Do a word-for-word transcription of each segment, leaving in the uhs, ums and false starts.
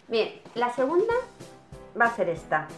Bien, la segunda va a ser esta.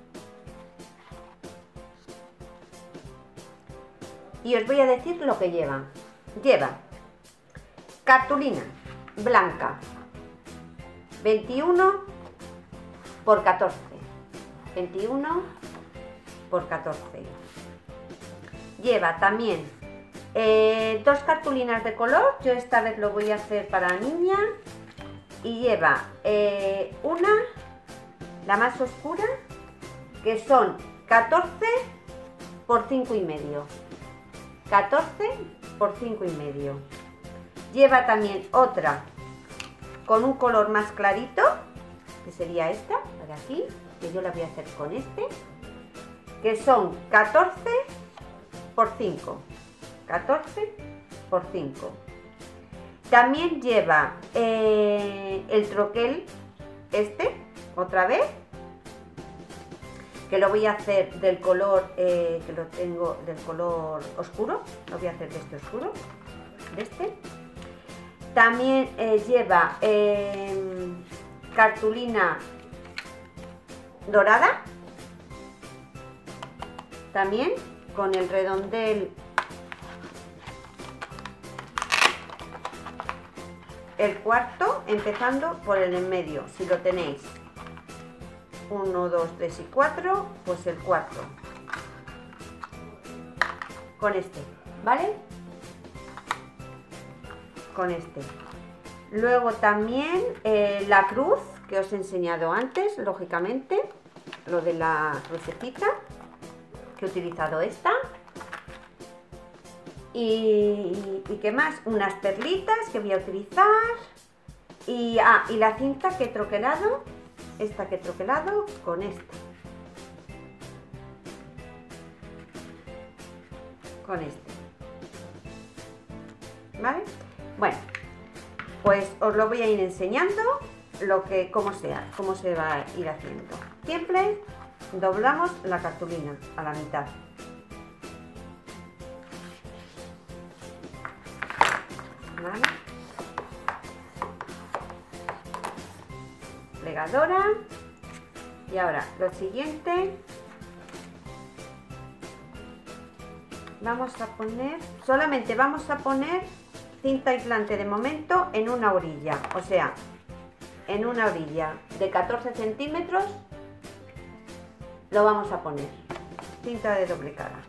Y os voy a decir lo que lleva. Lleva cartulina blanca, veintiuno por catorce. veintiuno por catorce. Lleva también eh, dos cartulinas de color. Yo esta vez lo voy a hacer para niña. Y lleva eh, una, la más oscura, que son catorce por cinco y medio. catorce por cinco y medio. Lleva también otra con un color más clarito, que sería esta, la de aquí, que yo la voy a hacer con este, que son catorce por cinco. catorce por cinco. También lleva eh, el troquel este, otra vez, que lo voy a hacer del color, eh, que lo tengo del color oscuro, lo voy a hacer de este oscuro, de este. También eh, lleva eh, cartulina dorada, también con el redondel, el cuarto, empezando por el en medio, si lo tenéis. uno, dos, tres y cuatro, pues el cuarto. Con este, ¿vale? Con este. Luego también eh, la cruz, que os he enseñado antes, lógicamente. Lo de la crucecita, que he utilizado esta. Y, y qué más, unas perlitas que voy a utilizar. Y, ah, y la cinta que he troquelado. Esta que he troquelado con esta. Con este. ¿Vale? Bueno, pues os lo voy a ir enseñando lo que, cómo sea, cómo se va a ir haciendo. Siempre doblamos la cartulina a la mitad. ¿Vale? Plegadora. Y ahora lo siguiente, vamos a poner, solamente vamos a poner cinta aislante de momento en una orilla, o sea, en una orilla de catorce centímetros lo vamos a poner, cinta de doble cara.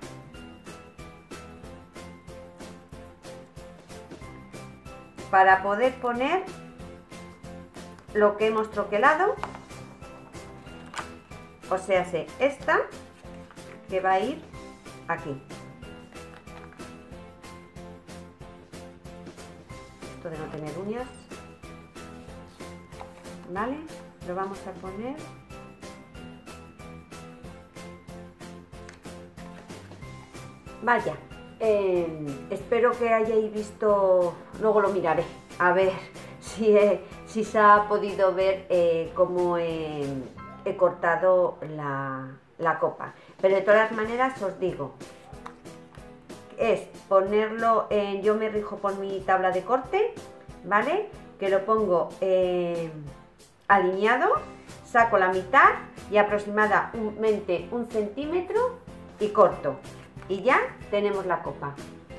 Para poder poner lo que hemos troquelado, o sea, esta que va a ir aquí. Esto de no tener uñas, ¿vale? Lo vamos a poner. Vaya, eh, espero que hayáis visto, luego lo miraré, a ver si, eh, si se ha podido ver eh, cómo he, he cortado la, la copa. Pero de todas maneras os digo, es ponerlo en, yo me rijo por mi tabla de corte, ¿vale? Que lo pongo eh, alineado, saco la mitad y aproximadamente un centímetro y corto. Y ya tenemos la copa.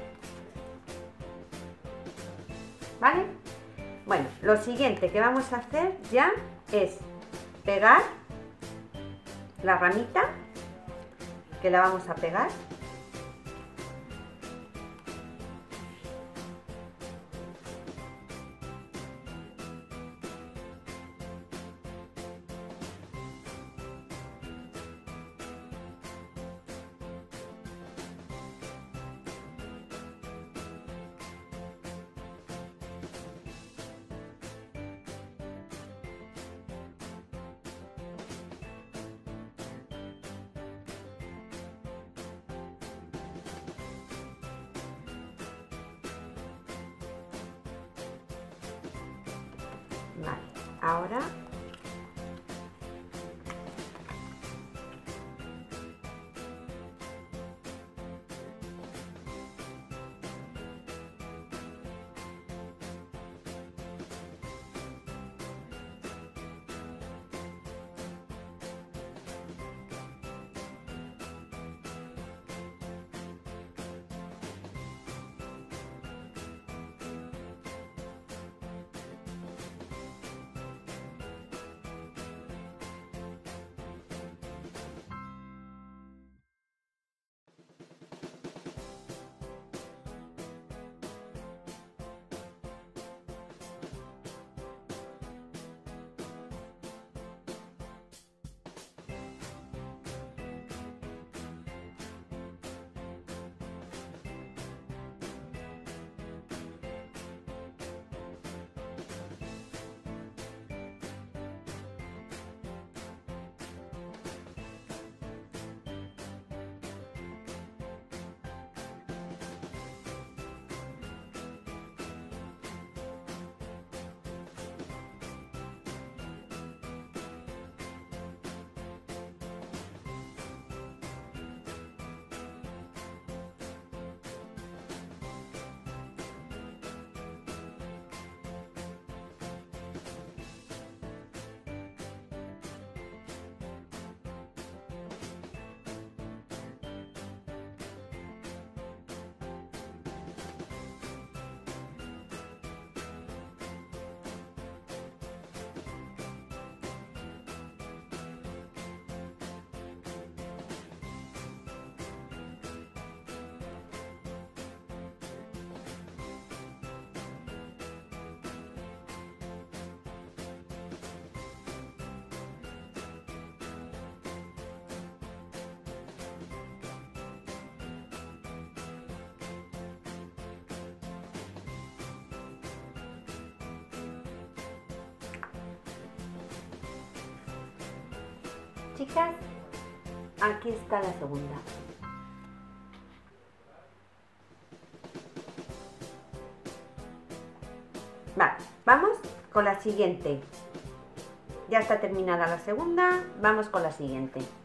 ¿Vale? Bueno, lo siguiente que vamos a hacer ya es pegar la ramita, que la vamos a pegar. Vale, ahora chicas, aquí está la segunda. Vale, vamos con la siguiente. Ya está terminada la segunda, vamos con la siguiente.